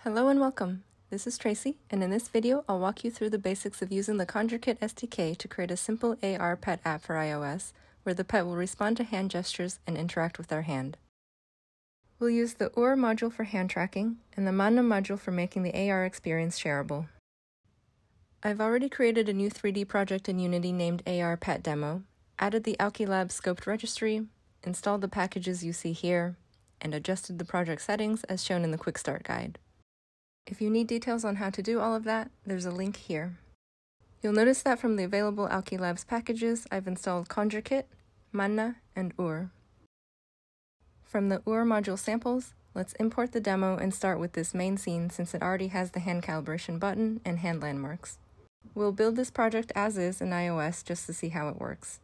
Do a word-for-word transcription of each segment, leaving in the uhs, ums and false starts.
Hello and welcome. This is Tracy, and in this video, I'll walk you through the basics of using the ConjureKit S D K to create a simple A R pet app for iOS, where the pet will respond to hand gestures and interact with our hand. We'll use the U R module for hand tracking and the Manna module for making the A R experience shareable. I've already created a new three D project in Unity named A R Pet Demo, added the Alki Labs scoped registry, installed the packages you see here, and adjusted the project settings as shown in the Quick Start Guide. If you need details on how to do all of that, there's a link here. You'll notice that from the available Alki Labs packages, I've installed ConjureKit, Manna, and U R. From the U R module samples, let's import the demo and start with this main scene since it already has the hand calibration button and hand landmarks. We'll build this project as is in iOS just to see how it works.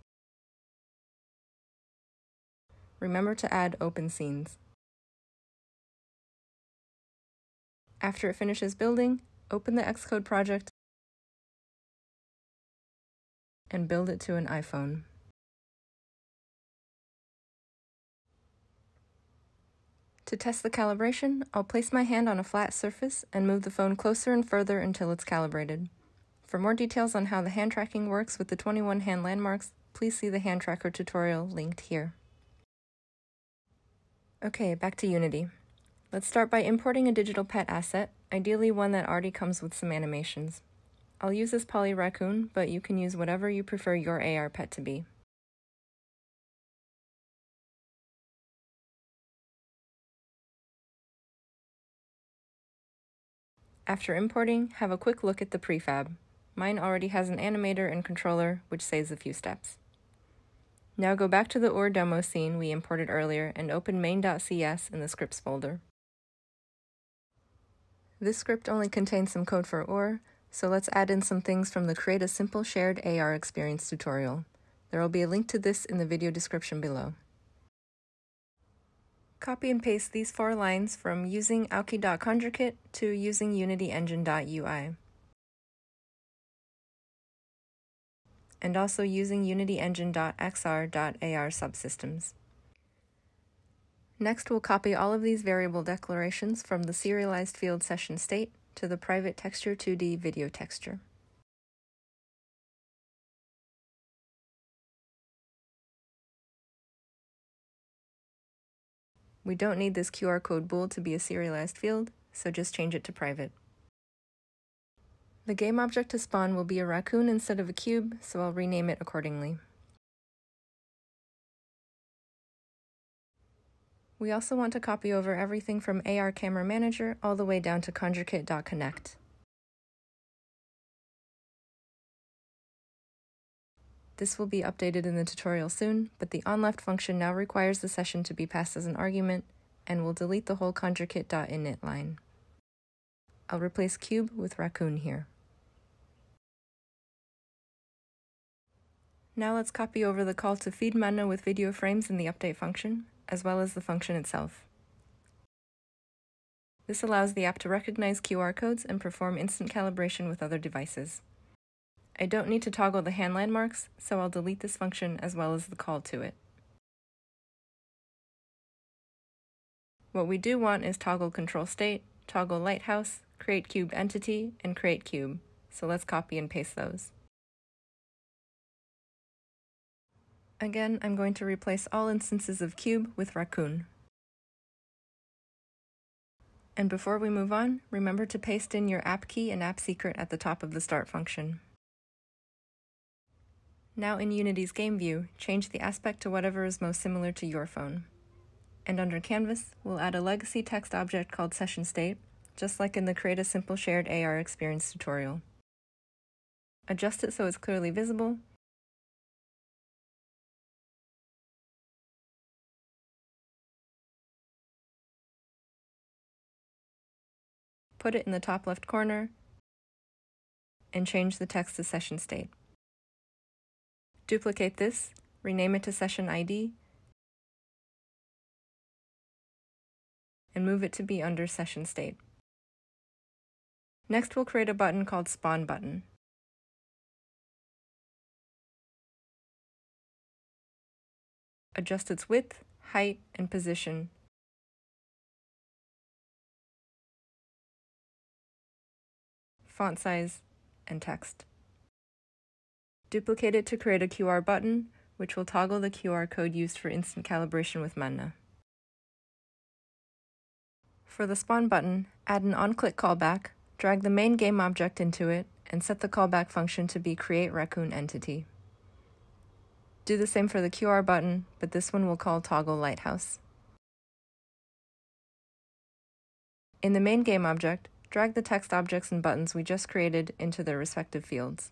Remember to add open scenes. After it finishes building, open the Xcode project and build it to an iPhone. To test the calibration, I'll place my hand on a flat surface and move the phone closer and further until it's calibrated. For more details on how the hand tracking works with the twenty-one hand landmarks, please see the hand tracker tutorial linked here. Okay, back to Unity. Let's start by importing a digital pet asset, ideally one that already comes with some animations. I'll use this poly raccoon, but you can use whatever you prefer your A R pet to be. After importing, have a quick look at the prefab. Mine already has an animator and controller, which saves a few steps. Now go back to the U R demo scene we imported earlier and open main.cs in the scripts folder. This script only contains some code for U R, so let's add in some things from the Create a Simple Shared A R Experience tutorial. There will be a link to this in the video description below. Copy and paste these four lines from using alki.conjurkit to using unityengine.ui. And also using unityengine.xr.ar subsystems. Next, we'll copy all of these variable declarations from the serialized field session state to the private texture two D video texture. We don't need this Q R code bool to be a serialized field, so just change it to private. The game object to spawn will be a raccoon instead of a cube, so I'll rename it accordingly. We also want to copy over everything from A R Camera Manager all the way down to ConjureKit.connect. This will be updated in the tutorial soon, but the onLeft function now requires the session to be passed as an argument, and will delete the whole ConjureKit.init line. I'll replace cube with raccoon here. Now let's copy over the call to feed Manna with video frames in the update function, as well as the function itself. This allows the app to recognize Q R codes and perform instant calibration with other devices. I don't need to toggle the hand landmarks, so I'll delete this function as well as the call to it. What we do want is toggle control state, toggle lighthouse, create cube entity, and create cube, so let's copy and paste those. Again, I'm going to replace all instances of cube with raccoon. And before we move on, remember to paste in your app key and app secret at the top of the start function. Now in Unity's game view, change the aspect to whatever is most similar to your phone. And under Canvas, we'll add a legacy text object called session state, just like in the Create a Simple Shared A R Experience tutorial. Adjust it so it's clearly visible, put it in the top left corner, and change the text to session state. Duplicate this, rename it to session I D, and move it to be under session state. Next, we'll create a button called Spawn Button. Adjust its width, height, and position font size, and text. Duplicate it to create a Q R button, which will toggle the Q R code used for instant calibration with Manna. For the spawn button, add an on-click callback, drag the main game object into it, and set the callback function to be create raccoon entity. Do the same for the Q R button, but this one will call toggle lighthouse. In the main game object, drag the text objects and buttons we just created into their respective fields.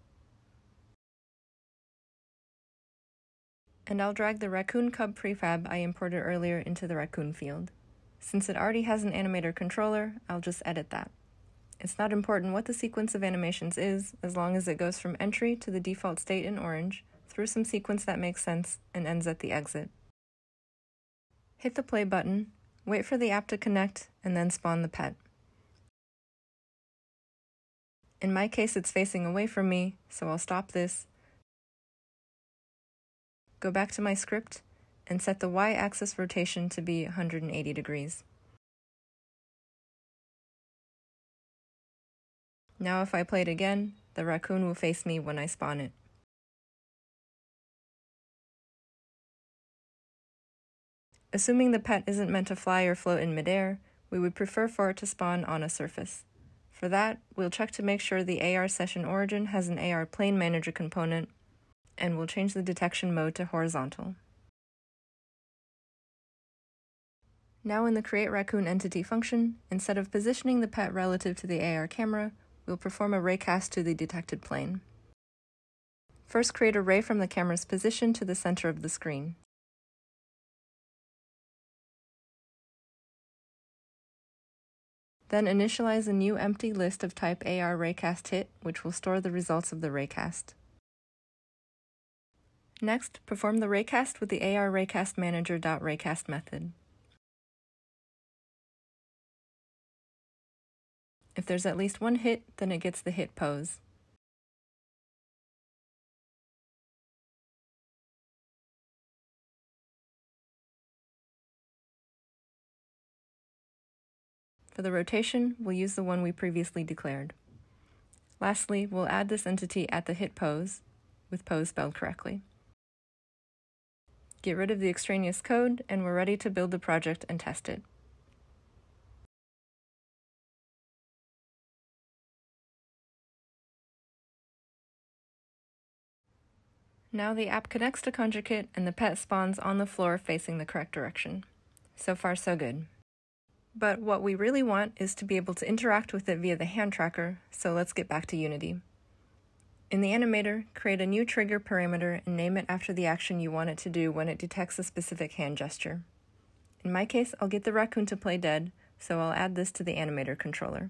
And I'll drag the raccoon cub prefab I imported earlier into the raccoon field. Since it already has an animator controller, I'll just edit that. It's not important what the sequence of animations is, as long as it goes from entry to the default state in orange, through some sequence that makes sense, and ends at the exit. Hit the play button, wait for the app to connect, and then spawn the pet. In my case, it's facing away from me, so I'll stop this, go back to my script, and set the y-axis rotation to be one hundred eighty degrees. Now if I play it again, the raccoon will face me when I spawn it. Assuming the pet isn't meant to fly or float in midair, we would prefer for it to spawn on a surface. For that, we'll check to make sure the A R session origin has an A R plane manager component, and we'll change the detection mode to horizontal. Now in the create raccoon entity function, instead of positioning the pet relative to the A R camera, we'll perform a raycast to the detected plane. First, create a ray from the camera's position to the center of the screen. Then initialize a new empty list of type A R raycast hit, which will store the results of the raycast. Next, perform the raycast with the A R raycast manager.raycast method. If there's at least one hit, then it gets the hit pose. For the rotation, we'll use the one we previously declared. Lastly, we'll add this entity at the hit pose, with pose spelled correctly. Get rid of the extraneous code, and we're ready to build the project and test it. Now the app connects to ConjureKit and the pet spawns on the floor facing the correct direction. So far, so good. But what we really want is to be able to interact with it via the hand tracker, so let's get back to Unity. In the animator, create a new trigger parameter and name it after the action you want it to do when it detects a specific hand gesture. In my case, I'll get the raccoon to play dead, so I'll add this to the animator controller.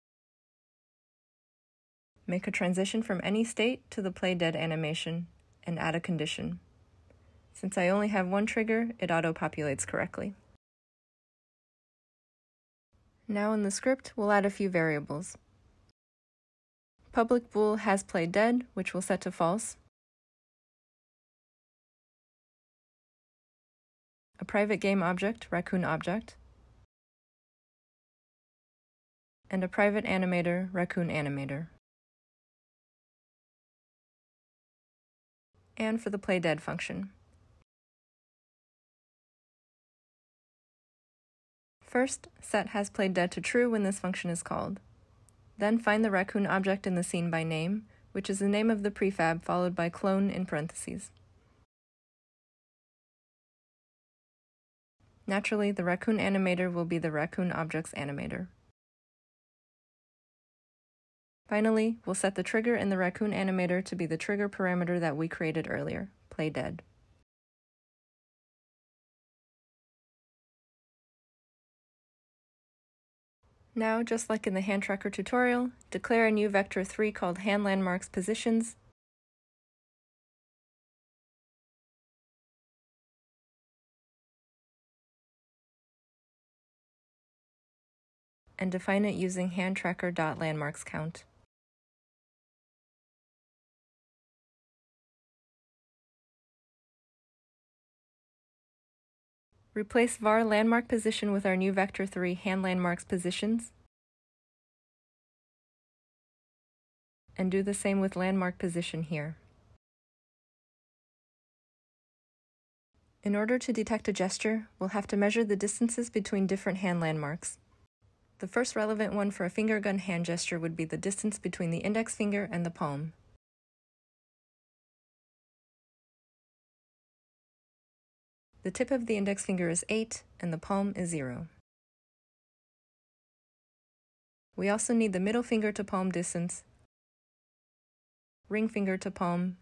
Make a transition from any state to the play dead animation, and add a condition. Since I only have one trigger, it auto-populates correctly. Now in the script, we'll add a few variables. Public bool has played dead, which we'll set to false. A private game object, raccoon object. And a private animator, raccoon animator. And for the play dead function. First, set has played dead to true when this function is called. Then find the raccoon object in the scene by name, which is the name of the prefab followed by clone in parentheses. Naturally, the raccoon animator will be the raccoon object's animator. Finally, we'll set the trigger in the raccoon animator to be the trigger parameter that we created earlier, play dead. Now, just like in the hand tracker tutorial, declare a new vector three called hand landmarks positions, and define it using handtracker.landmarksCount. Replace var landmark position with our new vector three hand landmarks positions. and do the same with landmark position here. In order to detect a gesture, we'll have to measure the distances between different hand landmarks. The first relevant one for a finger gun hand gesture would be the distance between the index finger and the palm. The tip of the index finger is eight, and the palm is zero. We also need the middle finger to palm distance, ring finger to palm,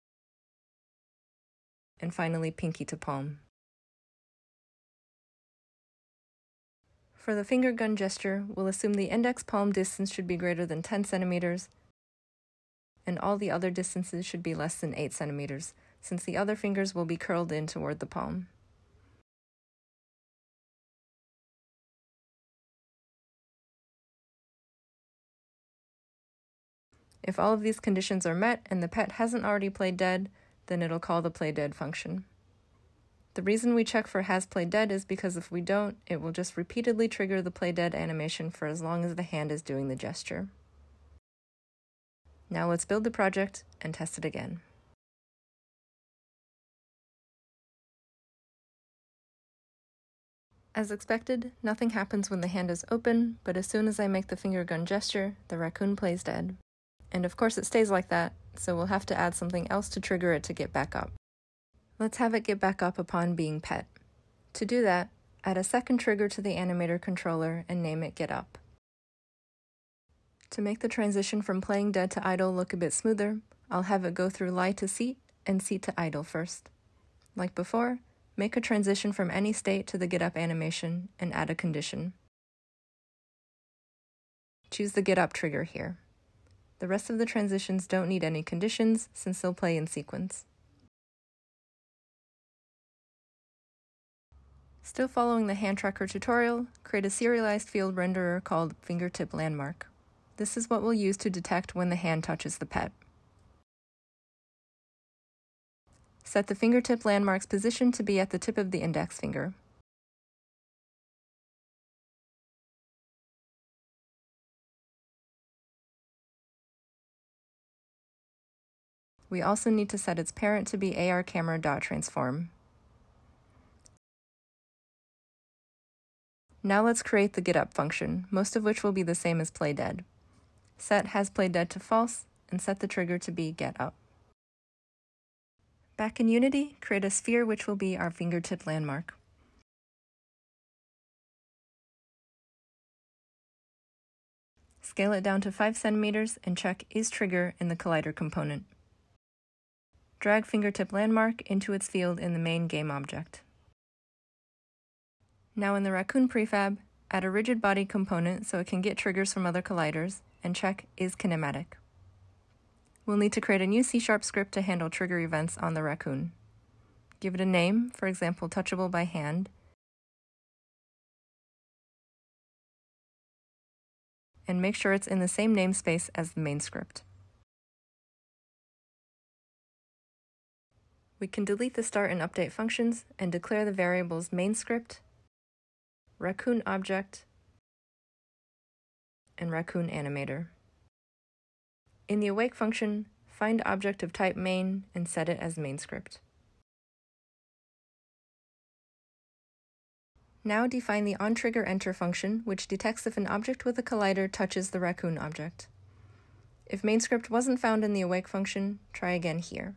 and finally pinky to palm. For the finger gun gesture, we'll assume the index palm distance should be greater than ten centimeters, and all the other distances should be less than eight centimeters, since the other fingers will be curled in toward the palm. If all of these conditions are met and the pet hasn't already played dead, then it'll call the play dead function. The reason we check for has played dead is because if we don't, it will just repeatedly trigger the play dead animation for as long as the hand is doing the gesture. Now let's build the project and test it again. As expected, nothing happens when the hand is open, but as soon as I make the finger gun gesture, the raccoon plays dead. And of course it stays like that, so we'll have to add something else to trigger it to get back up. Let's have it get back up upon being pet. To do that, add a second trigger to the animator controller and name it Get Up. To make the transition from playing dead to idle look a bit smoother, I'll have it go through lie to seat and seat to idle first. Like before, make a transition from any state to the Get Up animation and add a condition. Choose the Get Up trigger here. The rest of the transitions don't need any conditions since they'll play in sequence. Still following the hand tracker tutorial, create a serialized field renderer called fingertip landmark. This is what we'll use to detect when the hand touches the pet. Set the fingertip landmark's position to be at the tip of the index finger. We also need to set its parent to be ARCamera.transform. Now let's create the GetUp function, most of which will be the same as playDead. Set has playDead to false, and set the trigger to be GetUp. Back in Unity, create a sphere which will be our fingertip landmark. Scale it down to five centimeters and check isTrigger in the collider component. Drag fingertip landmark into its field in the main game object. Now in the raccoon prefab, add a rigid body component so it can get triggers from other colliders, and check isKinematic. We'll need to create a new C sharp script to handle trigger events on the raccoon. Give it a name, for example, touchable by hand, and make sure it's in the same namespace as the main script. We can delete the start and update functions and declare the variables mainScript, raccoon object, and raccoon animator. In the awake function, find object of type main and set it as mainScript. Now define the onTriggerEnter function, which detects if an object with a collider touches the raccoon object. If mainScript wasn't found in the awake function, try again here.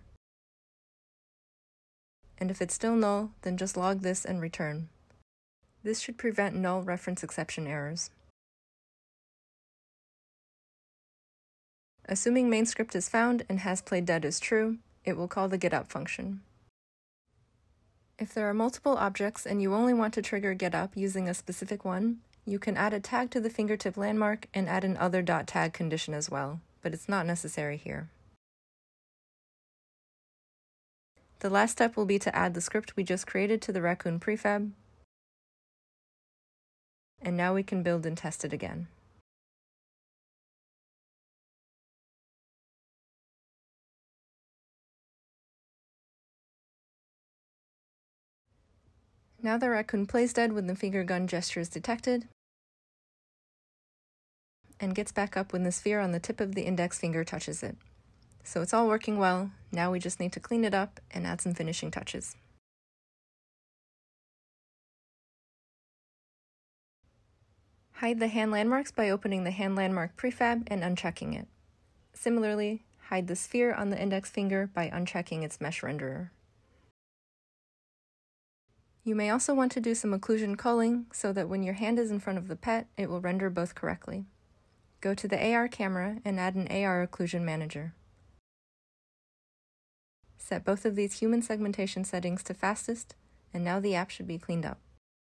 And if it's still null, then just log this and return. This should prevent null reference exception errors. Assuming mainScript is found and has playDead is true, it will call the GetUp function. If there are multiple objects and you only want to trigger GetUp using a specific one, you can add a tag to the fingertip landmark and add an other.tag condition as well, but it's not necessary here. The last step will be to add the script we just created to the raccoon prefab, and now we can build and test it again. Now the raccoon plays dead when the finger gun gesture is detected, and gets back up when the sphere on the tip of the index finger touches it. So it's all working well. Now we just need to clean it up and add some finishing touches. Hide the hand landmarks by opening the hand landmark prefab and unchecking it. Similarly, hide the sphere on the index finger by unchecking its mesh renderer. You may also want to do some occlusion culling so that when your hand is in front of the pet, it will render both correctly. Go to the A R camera and add an A R occlusion manager. Set both of these human segmentation settings to fastest, and now the app should be cleaned up.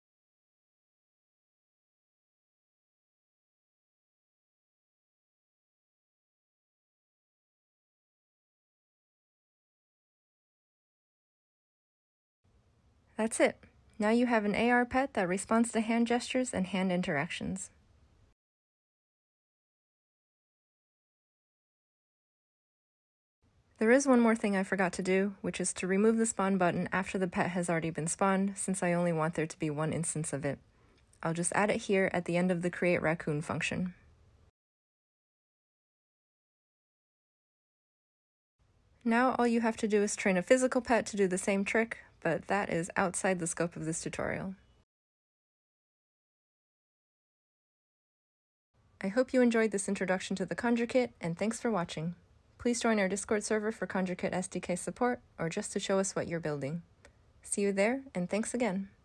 That's it. Now you have an A R pet that responds to hand gestures and hand interactions. There is one more thing I forgot to do, which is to remove the spawn button after the pet has already been spawned, since I only want there to be one instance of it. I'll just add it here at the end of the create raccoon function. Now all you have to do is train a physical pet to do the same trick, but that is outside the scope of this tutorial. I hope you enjoyed this introduction to the ConjureKit, and thanks for watching. Please join our Discord server for ConjureKit S D K support, or just to show us what you're building. See you there, and thanks again!